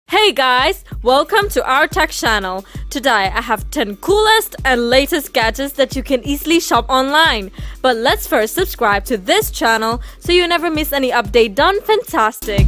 Hey guys, welcome to our tech channel. Today I have 10 coolest and latest gadgets that you can easily shop online. But let's first subscribe to this channel so you never miss any update done fantastic.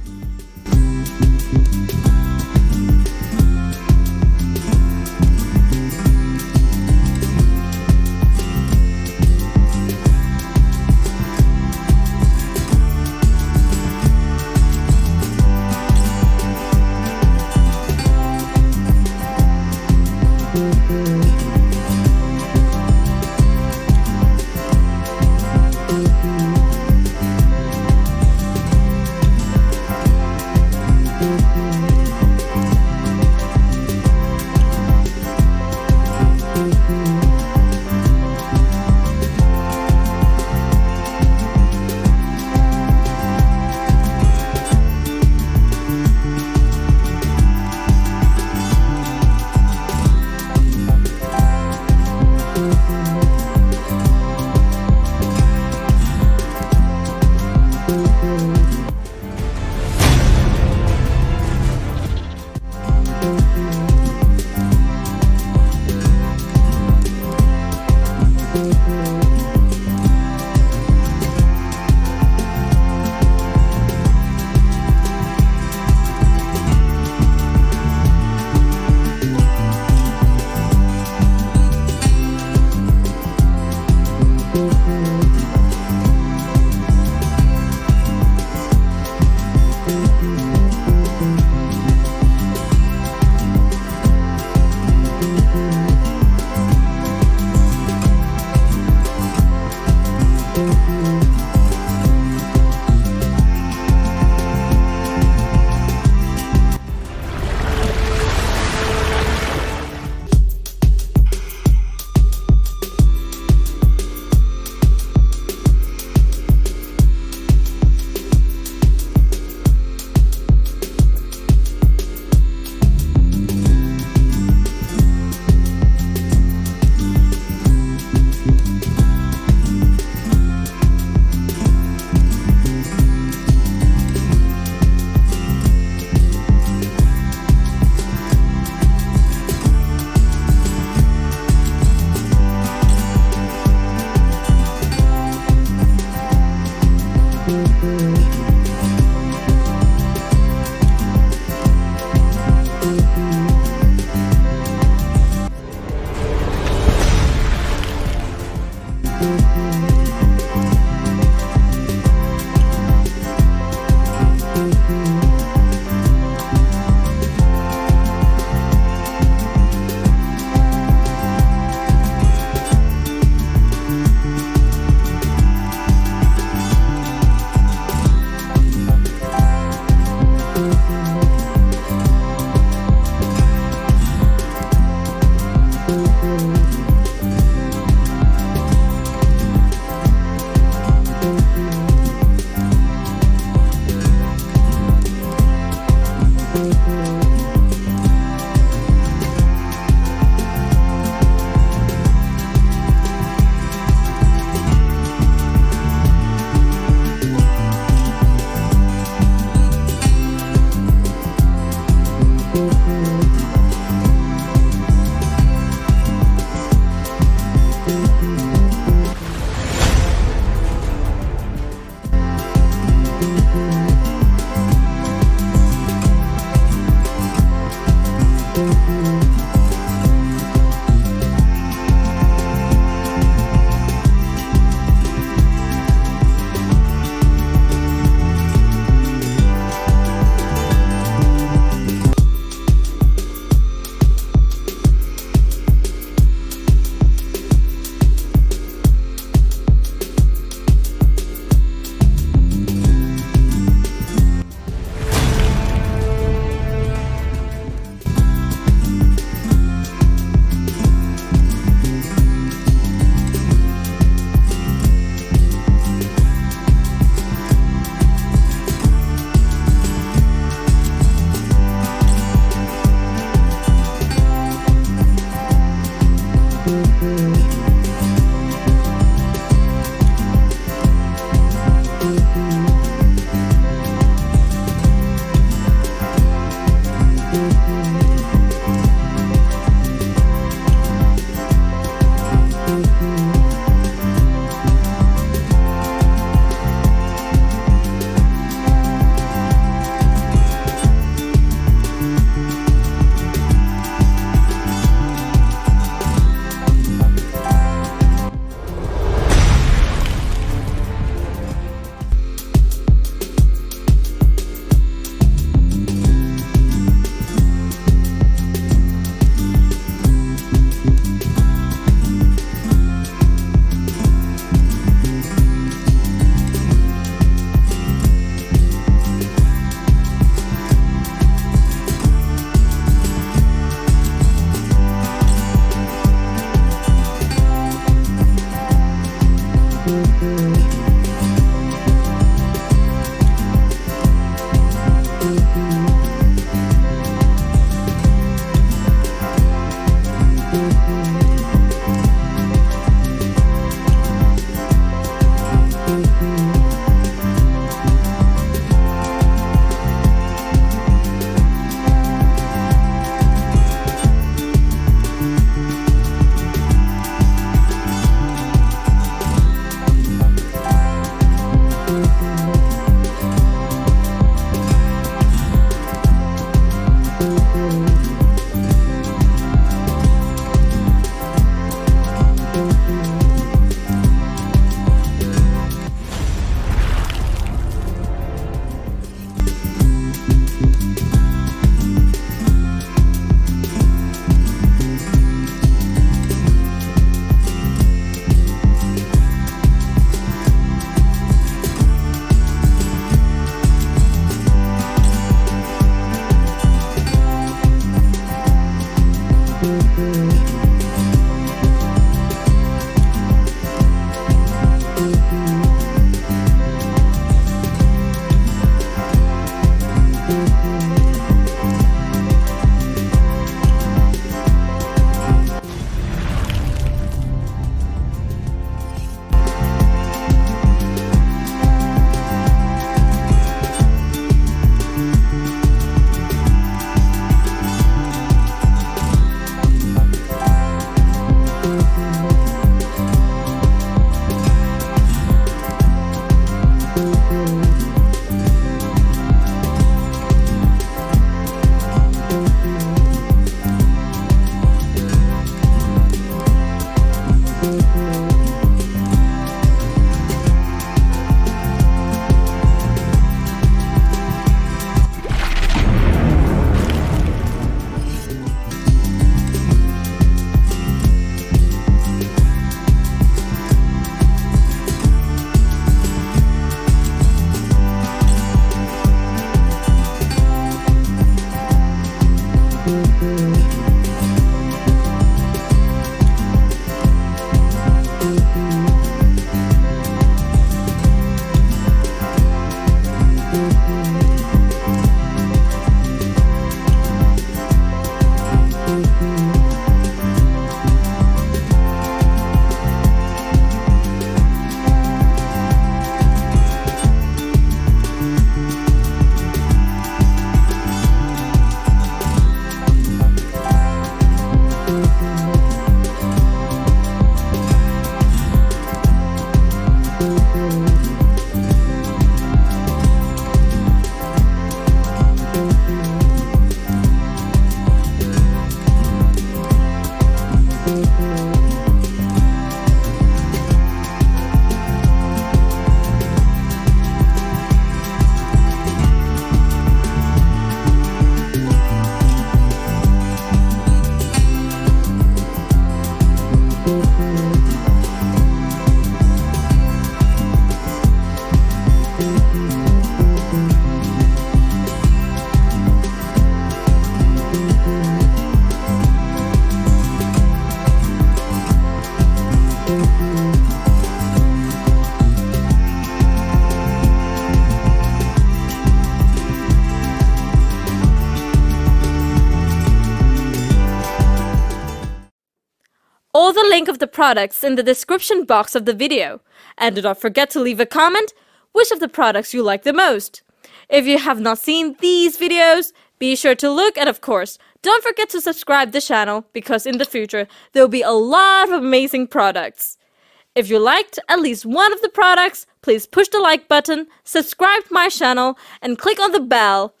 products in the description box of the video. And do not forget to leave a comment which of the products you like the most. If you have not seen these videos, be sure to look, and of course, don't forget to subscribe the channel because in the future there will be a lot of amazing products. If you liked at least one of the products, please push the like button, subscribe to my channel, and click on the bell